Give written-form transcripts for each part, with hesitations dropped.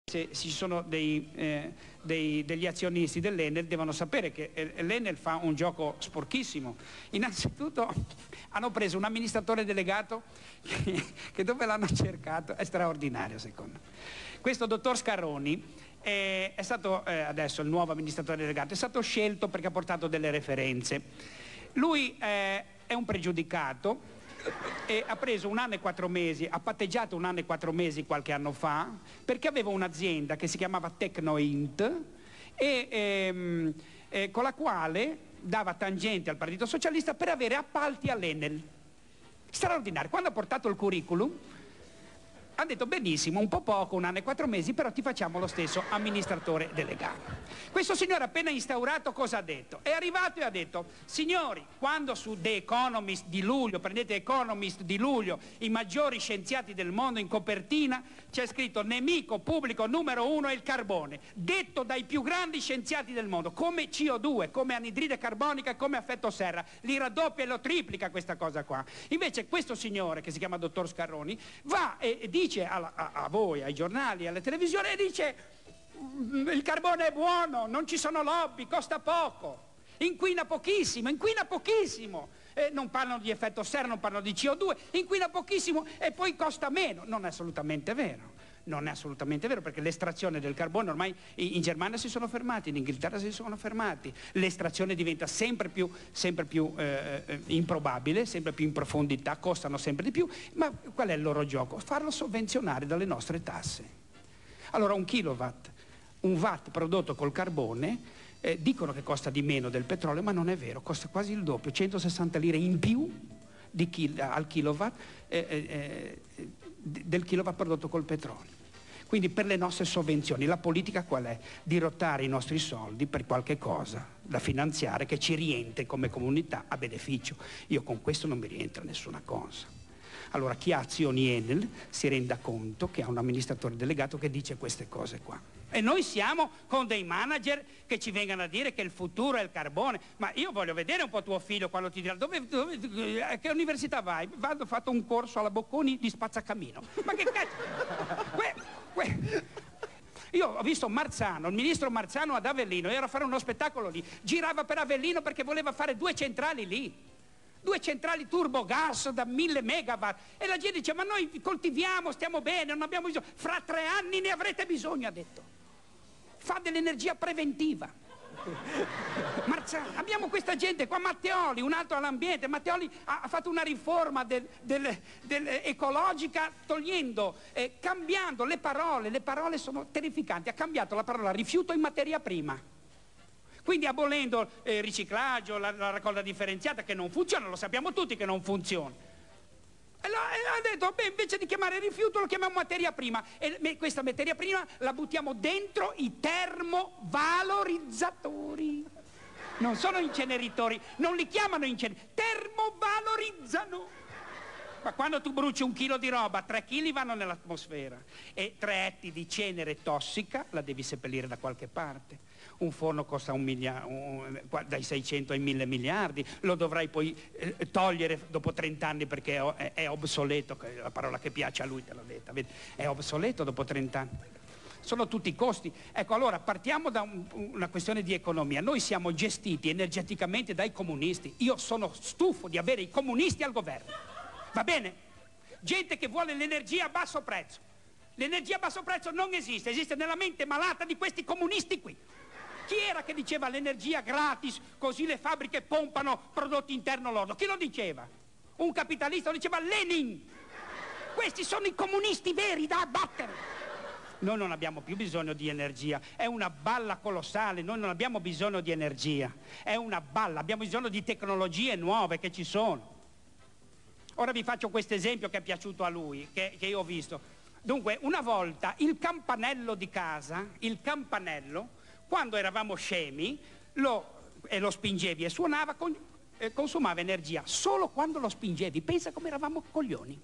Se ci sono degli azionisti dell'Enel, devono sapere che l'Enel fa un gioco sporchissimo. Innanzitutto hanno preso un amministratore delegato che dove l'hanno cercato è straordinario, secondo me. Questo dottor Scarroni è stato adesso il nuovo amministratore delegato, è stato scelto perché ha portato delle referenze. Lui è un pregiudicato e ha preso 1 anno e 4 mesi, ha patteggiato 1 anno e 4 mesi qualche anno fa perché aveva un'azienda che si chiamava Tecnoint e con la quale dava tangente al Partito Socialista per avere appalti all'Enel. Straordinario. Quando ha portato il curriculum ha detto benissimo, un po' poco, 1 anno e 4 mesi, però ti facciamo lo stesso amministratore delegato. Questo signore appena instaurato cosa ha detto? È arrivato e ha detto, signori, quando su The Economist di luglio, prendete Economist di luglio, i maggiori scienziati del mondo in copertina, c'è scritto nemico pubblico numero 1 è il carbone, detto dai più grandi scienziati del mondo, come CO2, come anidride carbonica, come effetto serra, li raddoppia e lo triplica questa cosa qua. Invece questo signore, che si chiama dottor Scarroni, va e dice a voi, ai giornali, alle televisioni, e dice il carbone è buono, non ci sono lobby, costa poco, inquina pochissimo, non parlano di effetto serra, non parlano di CO2, inquina pochissimo e poi costa meno. Non è assolutamente vero. Non è assolutamente vero, perché l'estrazione del carbone ormai in Germania si sono fermati, in Inghilterra si sono fermati, l'estrazione diventa sempre più improbabile, sempre più in profondità, costano sempre di più, ma qual è il loro gioco? Farlo sovvenzionare dalle nostre tasse. Allora un kilowatt, un watt prodotto col carbone, dicono che costa di meno del petrolio, ma non è vero, costa quasi il doppio, 160 lire in più al kilowatt del kilowatt prodotto col petrolio. Quindi per le nostre sovvenzioni la politica qual è? Dirottare i nostri soldi per qualche cosa da finanziare che ci rientri come comunità a beneficio. Io con questo non mi rientra nessuna cosa. Allora chi ha azioni Enel si renda conto che ha un amministratore delegato che dice queste cose qua. E noi siamo con dei manager che ci vengano a dire che il futuro è il carbone. Ma io voglio vedere un po' tuo figlio quando ti dirà a che università vai? Vado, ho fatto un corso alla Bocconi di spazzacamino. Ma che cazzo? Io ho visto Marzano, il ministro Marzano ad Avellino, era a fare uno spettacolo lì, girava per Avellino perché voleva fare 2 centrali lì. 2 centrali turbogas da 1000 megawatt e la gente dice ma noi coltiviamo, stiamo bene, non abbiamo bisogno, fra 3 anni ne avrete bisogno, ha detto. Fa dell'energia preventiva. Marzano, abbiamo questa gente qua, Matteoli, un altro all'ambiente. Matteoli ha fatto una riforma ecologica togliendo, cambiando le parole sono terrificanti, ha cambiato la parola rifiuto in materia prima. Quindi abolendo il riciclaggio, la raccolta differenziata che non funziona, lo sappiamo tutti che non funziona. E ha detto, beh, invece di chiamare rifiuto lo chiamiamo materia prima e questa materia prima la buttiamo dentro i termovalorizzatori. Non sono inceneritori, non li chiamano inceneritori, termovalorizzano. Ma quando tu bruci 1 chilo di roba, 3 chili vanno nell'atmosfera e 3 etti di cenere tossica la devi seppellire da qualche parte. Un forno costa dai 600 ai 1000 miliardi, lo dovrai poi togliere dopo 30 anni perché è obsoleto, la parola che piace a lui te l'ho detta, vedi? È obsoleto dopo 30 anni. Sono tutti costi. Ecco, allora partiamo da una questione di economia. Noi siamo gestiti energeticamente dai comunisti. Io sono stufo di avere i comunisti al governo. Va bene? Gente che vuole l'energia a basso prezzo. L'energia a basso prezzo non esiste, esiste nella mente malata di questi comunisti qui. Chi era che diceva l'energia gratis, così le fabbriche pompano prodotto interno lordo? Chi lo diceva? Un capitalista lo diceva Lenin. Questi sono i comunisti veri da abbattere. Noi non abbiamo più bisogno di energia, è una balla colossale, noi non abbiamo bisogno di energia, è una balla, abbiamo bisogno di tecnologie nuove che ci sono. Ora vi faccio questo esempio che è piaciuto a lui, che io ho visto. Dunque, una volta il campanello di casa, quando eravamo scemi, lo spingevi e suonava, consumava energia solo quando lo spingevi. Pensa come eravamo coglioni.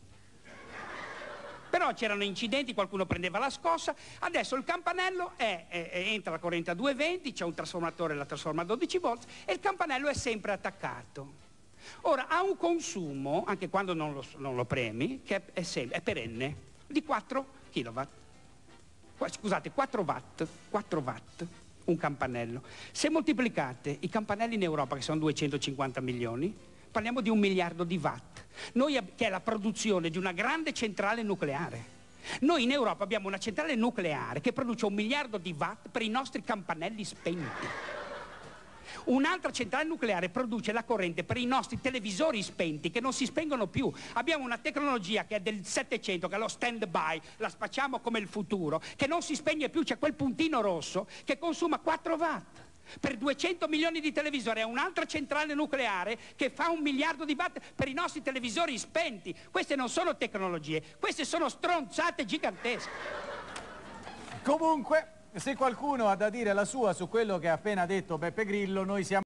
Però c'erano incidenti, qualcuno prendeva la scossa. Adesso il campanello entra la corrente a 220, c'è un trasformatore, la trasforma a 12 volt e il campanello è sempre attaccato. Ora ha un consumo, anche quando non lo premi, che è perenne, di 4 kW. Scusate, 4 watt, un campanello. Se moltiplicate i campanelli in Europa, che sono 250 milioni, parliamo di 1 miliardo di watt. Che è la produzione di una grande centrale nucleare. Noi in Europa abbiamo una centrale nucleare che produce 1 miliardo di watt per i nostri campanelli spenti. Un'altra centrale nucleare produce la corrente per i nostri televisori spenti che non si spengono più. Abbiamo una tecnologia che è del 700, che è lo stand-by, la spacciamo come il futuro, che non si spegne più, c'è quel puntino rosso che consuma 4 watt. Per 200 milioni di televisori è un'altra centrale nucleare che fa 1 miliardo di watt per i nostri televisori spenti. Queste non sono tecnologie, queste sono stronzate gigantesche. Comunque, se qualcuno ha da dire la sua su quello che ha appena detto Beppe Grillo, noi siamo